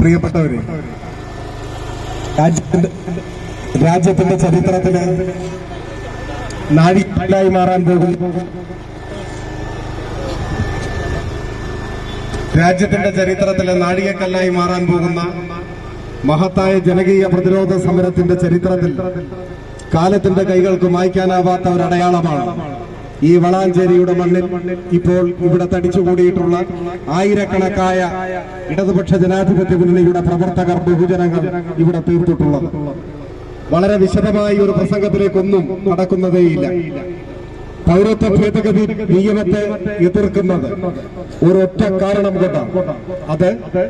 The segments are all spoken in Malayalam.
പ്രിയപ്പെട്ടവരെ, രാജ്യത്തിന്റെ ചരിത്രത്തില് നാഴികക്കല്ലായി മാറാൻ പോകുന്ന മഹത്തായ ജനകീയ പ്രതിരോധ സമരത്തിന്റെ ചരിത്രത്തിൽ കാലത്തിന്റെ കൈകൾക്ക് മായ്ക്കാനാവാത്ത ഒരടയാളമാണ് ഈ വളാഞ്ചേരിയുടെ മണ്ണിൽ ഇപ്പോൾ ഇവിടെ തടിച്ചുകൂടിയിട്ടുള്ള ആയിരക്കണക്കായ ഇടതുപക്ഷ ജനാധിപത്യ മുന്നണിയുടെ പ്രവർത്തകർ, ബഹുജനങ്ങൾ ഇവിടെ തീർത്തിട്ടുള്ളത്. വളരെ വിശദമായി ഒരു പ്രസംഗത്തിലേക്കൊന്നും നടക്കുന്നതേയില്ല. പൗരത്വ ഭേദഗതി നിയമത്തെ എതിർക്കുന്നത് ഒരൊറ്റ കാരണം കൊണ്ടാണ്. അത്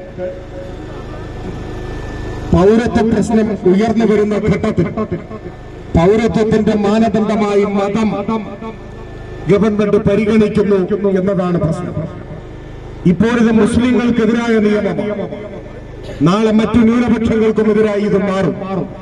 പൗരത്വ പ്രശ്നം ഉയർന്നു വരുന്ന ഘട്ടത്തിൽ പൗരത്വത്തിന്റെ മാനദണ്ഡമായി മതം ഗവൺമെന്റ് പരിഗണിക്കുന്നു എന്നതാണ് പ്രശ്നം. ഇപ്പോഴിത് മുസ്ലിങ്ങൾക്കെതിരായ നിയമമാണ്. നാളെ മറ്റു ന്യൂനപക്ഷങ്ങൾക്കുമെതിരായി ഇത് മാറും.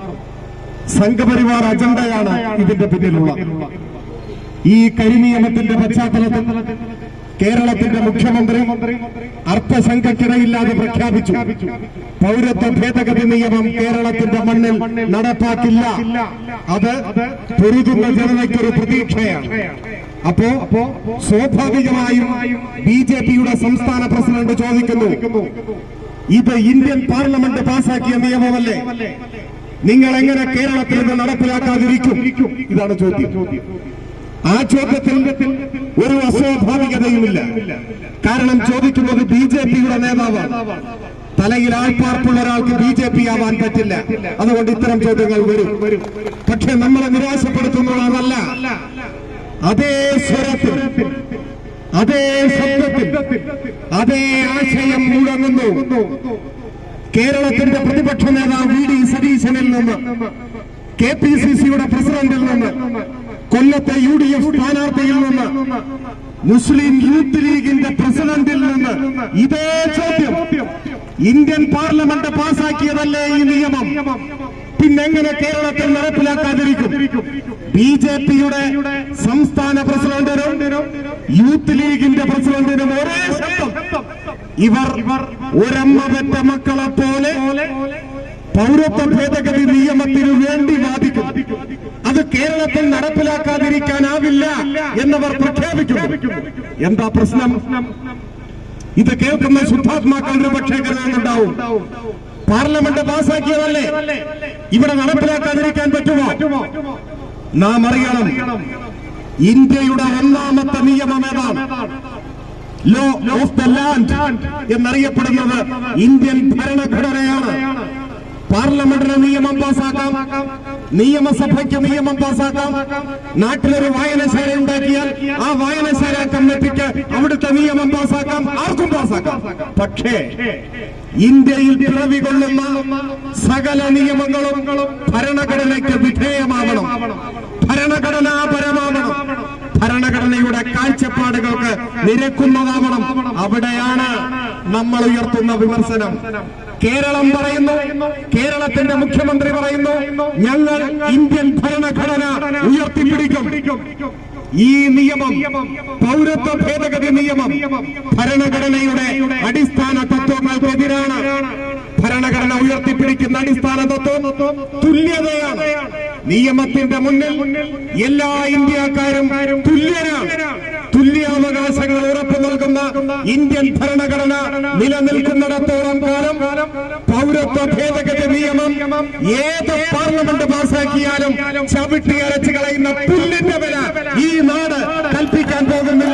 സംഘപരിവാർ അജണ്ടയാണ് ഇതിന്റെ പിന്നിലുള്ളത്. ഈ കരിനിയമത്തിന്റെ പശ്ചാത്തലത്തിൽ കേരളത്തിന്റെ മുഖ്യമന്ത്രി അർത്ഥശങ്കയ്ക്കിടയില്ലാതെ പ്രഖ്യാപിച്ചു, പൗരത്വ ഭേദഗതി നിയമം കേരളത്തിന്റെ മണ്ണിൽ നടപ്പാക്കില്ല. അത് പൊരുതുന്ന ജനതയ്ക്കൊരു പ്രതീക്ഷയാണ്. അപ്പോ സ്വാഭാവികമായും ബിജെപിയുടെ സംസ്ഥാന പ്രസിഡന്റ് ചോദിക്കുന്നു, ഇത് ഇന്ത്യൻ പാർലമെന്റ് പാസാക്കിയ നിയമമല്ലേ, നിങ്ങൾ എങ്ങനെ കേരളത്തിൽ നിന്ന് നടപ്പിലാക്കാതിരിക്കും? ഇതാണ് ചോദ്യം. ആ ചോദ്യത്തിൽ ഒരു അസ്വാഭാവികതയുമില്ല. കാരണം ചോദിക്കുന്നത് ബിജെപിയുടെ നേതാവാണ്. തലയിൽ ആൾപ്പാർപ്പുള്ള ഒരാൾക്ക് ബിജെപി ആവാൻ പറ്റില്ല. അതുകൊണ്ട് ഇത്തരം ചോദ്യങ്ങൾ വരും. പക്ഷെ നമ്മളെ നിരാശപ്പെടുത്തുന്നതല്ല. അതേ സ്വരത്തിൽ, അതേ ശബ്ദത്തിൽ, അതേ ആശയം മുഴങ്ങുന്നു കേരളത്തിന്റെ പ്രതിപക്ഷ നേതാവ് വി ഡി സതീശനിൽ നിന്ന്, കെപിസിസിയുടെ പ്രസിഡന്റിൽ നിന്ന്, കൊല്ലത്തെ UDF സ്ഥാനാർത്ഥിയിൽ നിന്ന്, മുസ്ലിം യൂത്ത് ലീഗിന്റെ പ്രസിഡന്റിൽ നിന്ന് ഇതേ ചോദ്യം. ഇന്ത്യൻ പാർലമെന്റ് പാസാക്കിയതല്ലേ ഈ നിയമം, പിന്നെങ്ങനെ കേരളത്തിൽ നടപ്പിലാക്കാതിരിക്കും? ബിജെപിയുടെ സംസ്ഥാന പ്രസിഡന്റിനും യൂത്ത് ലീഗിന്റെ പ്രസിഡന്റിനും ഒരേ ശബ്ദം. ഇവർ ഒരമ്മ പെറ്റ മക്കളെ പോലെ പൗരത്വ ഭേദഗതി നിയമത്തിനു വേണ്ടി വാദിക്കും. അത് കേരളത്തിൽ നടപ്പിലാക്കാതിരിക്കാനാവില്ല എന്നവർ പ്രഖ്യാപിക്കുന്നു. എന്താ പ്രശ്നം? ഇത് കേൾക്കുന്ന ശുദ്ധാത്മാക്കൾ ഒരു പക്ഷേ കരുതുന്നുണ്ടാവും, പാർലമെന്റ് പാസാക്കിയതല്ലേ, ഇവിടെ നടപ്പിലാക്കാതിരിക്കാൻ പറ്റുമോ? നാം അറിയണം, ഇന്ത്യയുടെ ഒന്നാമത്തെ നിയമം ഏതാണ്? ലോ ഓഫ് ദ ലാൻഡ് എന്നറിയപ്പെടുന്നത് ഇന്ത്യൻ ഭരണഘടനയാണ്. പാർലമെന്റിന് നിയമം പാസാക്കാം, നിയമസഭയ്ക്ക് നിയമം പാസാക്കാം. നാട്ടിലൊരു വായനശാല ഉണ്ടാക്കിയാൽ ആ വായനശാല കമ്മിറ്റിക്ക് അവിടുത്തെ നിയമം പാസാക്കാം, ആർക്കും പാസാക്കാം. പക്ഷേ ഇന്ത്യയിൽ പിറവികൊള്ളുന്ന സകല നിയമങ്ങളും ഭരണഘടനയ്ക്ക് വിധേയമാവണം, ഭരണഘടനാപരമാവണം, ഭരണഘടനയുടെ കാഴ്ചപ്പാടുകൾക്ക് നിരക്കുന്നതാവണം. അവിടെയാണ് നമ്മൾ ഉയർത്തുന്ന വിമർശനം. കേരളം പറയുന്നു, കേരളത്തിന്റെ മുഖ്യമന്ത്രി പറയുന്നു, ഞങ്ങൾ ഇന്ത്യൻ ഭരണഘടന ഉയർത്തിപ്പിടിക്കും. ഈ നിയമം, പൗരത്വ ഭേദഗതി നിയമം, ഭരണഘടനയുടെ അടിസ്ഥാന തത്വങ്ങൾക്കെതിരാണ്. ഭരണഘടന ഉയർത്തിപ്പിടിക്കുന്ന അടിസ്ഥാന തത്വം തുല്യതയാണ്. നിയമത്തിന്റെ മുന്നിൽ എല്ലാ ഇന്ത്യക്കാരും തുല്യരാണ്. തുല്യാവകാശങ്ങൾ ഉറപ്പു നൽകുന്ന ഇന്ത്യൻ ഭരണഘടന നിലനിൽക്കുന്നിടത്തോളം കാലം പൗരത്വ ഭേദഗതി നിയമം ഏത് പാർലമെന്റ് പാസാക്കിയാലും ചവിട്ടി അരച്ചു കളയുന്ന പുല്ലിന്റെ വില ഈ നാട് കൽപ്പിക്കാൻ പോകുന്നില്ല.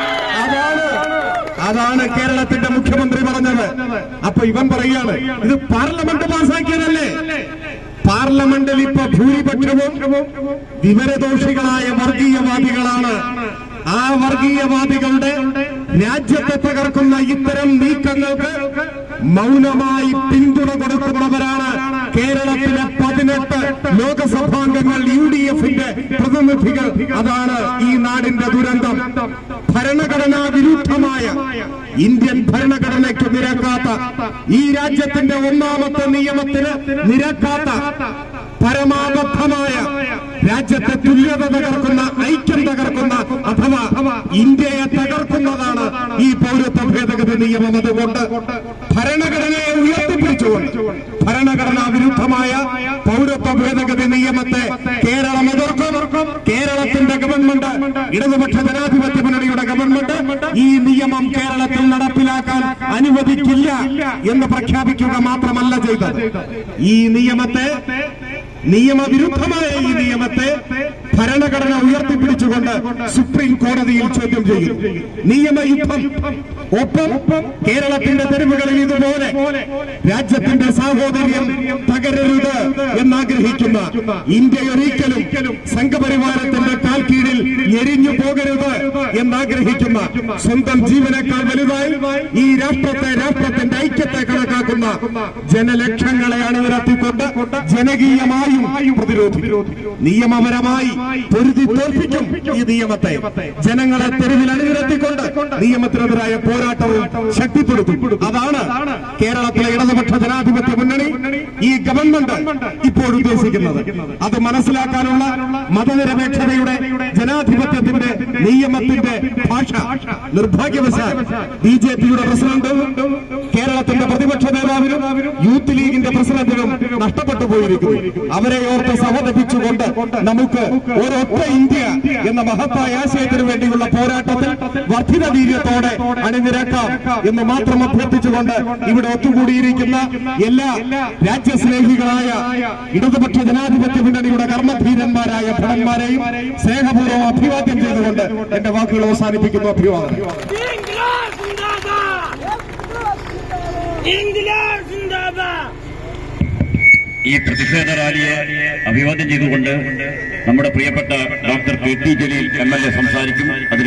അതാണ് കേരളത്തിന്റെ മുഖ്യമന്ത്രി പറഞ്ഞത്. അപ്പൊ ഇവൻ പറയാണ്, ഇത് പാർലമെന്റ് പാസാക്കിയതല്ലേ. പാർലമെന്റിൽ ഇപ്പൊ ഭൂരിപക്ഷവും വിവരദോഷികളായ വർഗീയവാദികളാണ്. ആ വർഗീയവാദികളുടെ രാജ്യത്തെ തകർക്കുന്ന ഇത്തരം നീക്കങ്ങൾക്ക് മൗനമായി പിന്തുണ കൊടുക്കുന്നവരാണ് കേരളത്തിലെ 18 ലോകസഭാംഗങ്ങൾ, UDFന്റെ പ്രതിനിധികൾ. അതാണ് ഈ നാടിന്റെ ദുരന്തം. ഭരണഘടനാ വിരുദ്ധമായ, ഇന്ത്യൻ ഭരണഘടനയ്ക്ക് നിരക്കാത്ത, ഈ രാജ്യത്തിന്റെ ഒന്നാമത്തെ നിയമത്തിന് നിരക്കാത്ത, പരമാബദ്ധമായ, രാജ്യത്തെ തുല്യത തകർക്കുന്ന, ഐക്യം തകർക്കുന്ന, അഥവാ ഇന്ത്യയെ തകർക്കുന്നതാണ് ഈ പൗരത്വ ഭേദഗതി നിയമം. അതുകൊണ്ട് ഭരണഘടനയെ ഉയർത്തിപ്പിടിക്കും. ഉയർത്തിപ്പിടിച്ചുകൊണ്ട് ഭരണഘടനാ വിരുദ്ധമായ പൗരത്വ ഭേദഗതി നിയമത്തെ കേരളം എതിർക്കും. കേരളത്തിന്റെ ഗവൺമെന്റ്, ഇടതുപക്ഷ ജനാധിപത്യ മുന്നണിയുടെ ഗവൺമെന്റ് ഈ നിയമം കേരളത്തിൽ നടപ്പിലാക്കാൻ അനുവദിക്കില്ല എന്ന് പ്രഖ്യാപിക്കുക മാത്രമല്ല ചെയ്തത്. ഈ നിയമത്തെ, നിയമവിരുദ്ധമായ ഈ നിയമത്തെ ഭരണഘടന ഉയർത്തിപ്പിടിച്ചുകൊണ്ട് സുപ്രീം കോടതിയിൽ ചോദ്യം ചെയ്യും. നിയമയുദ്ധം. ഒപ്പം കേരളത്തിന്റെ തെരുവുകളിൽ ഇതുപോലെ രാജ്യത്തിന്റെ സാഹോദര്യം തകരരുത് എന്നാഗ്രഹിക്കുന്ന, ഇന്ത്യയൊരിക്കലും സംഘപരിവാരത്തിന്റെ കാൽ കീഴിൽ എരിഞ്ഞു പോകരുത് എന്നാഗ്രഹിക്കുന്ന, സ്വന്തം ജീവനേക്കാൾ വലുതായി ഈ രാഷ്ട്രത്തിന്റെ ഐക്യത്തെ കണക്കാക്കുന്ന ജനലക്ഷങ്ങളെ അണിനിരത്തിക്കൊണ്ട് ജനകീയമായും പ്രതിരോധിക്കും. നിയമപരമായി പൊരുതി തോൽപ്പിക്കും ഈ നിയമത്തെ. ജനങ്ങളെ തെരുവിൽ അണിനിരത്തിക്കൊണ്ട് നിയമത്തിനെതിരായ പോരാട്ടവും ശക്തിപ്പെടുത്തും. അതാണ് കേരളത്തിലെ ഇടതുപക്ഷ ജനാധിപത്യ മുന്നണി, ഈ ഗവൺമെന്റ് ഇപ്പോൾ ഉദ്ദേശിക്കുന്നത്. അത് മനസ്സിലാക്കാനുള്ള മതനിരപേക്ഷതയുടെ, ജനാധിപത്യത്തിന്റെ, നിയമത്തിന്റെ ഭാഷ നിർഭാഗ്യവശാൽ ബിജെപിയുടെ പ്രസിഡന്റും കേരളത്തിന്റെ പ്രതിപക്ഷ നേതാവിനും യൂത്ത് ലീഗിന്റെ പ്രസിഡന്റിനും നഷ്ടപ്പെട്ടു പോയിരിക്കുന്നു. അവരെ ഓർത്ത് സഹതപിച്ചുകൊണ്ട് നമുക്ക് ഒരൊറ്റ ഇന്ത്യ എന്ന മഹത്തായ ആശയത്തിനു വേണ്ടിയുള്ള പോരാട്ടത്തിൽ വർദ്ധിത വീര്യത്തോടെ അണിനിരക്കാം എന്ന് മാത്രം അഭ്യർത്ഥിച്ചുകൊണ്ട് ഇവിടെ ഒത്തുകൂടിയിരിക്കുന്ന എല്ലാ രാജ്യസ്നേഹികളായ ഇടതുപക്ഷ ജനാധിപത്യ മുന്നണിയുടെ കർമ്മധീരന്മാരായ ഭടന്മാരെയും സ്നേഹപൂർവ്വം അഭിവാദ്യം ചെയ്തുകൊണ്ട് എന്റെ വാക്കുകൾ അവസാനിപ്പിക്കുന്നു. അഭിവാദനം. ഈ പ്രതിഷേധ റാലിയെ അഭിവാദ്യം ചെയ്തുകൊണ്ട് നമ്മുടെ പ്രിയപ്പെട്ട doctor K T Jaleel MLA സംസാരിക്കും. അതിന്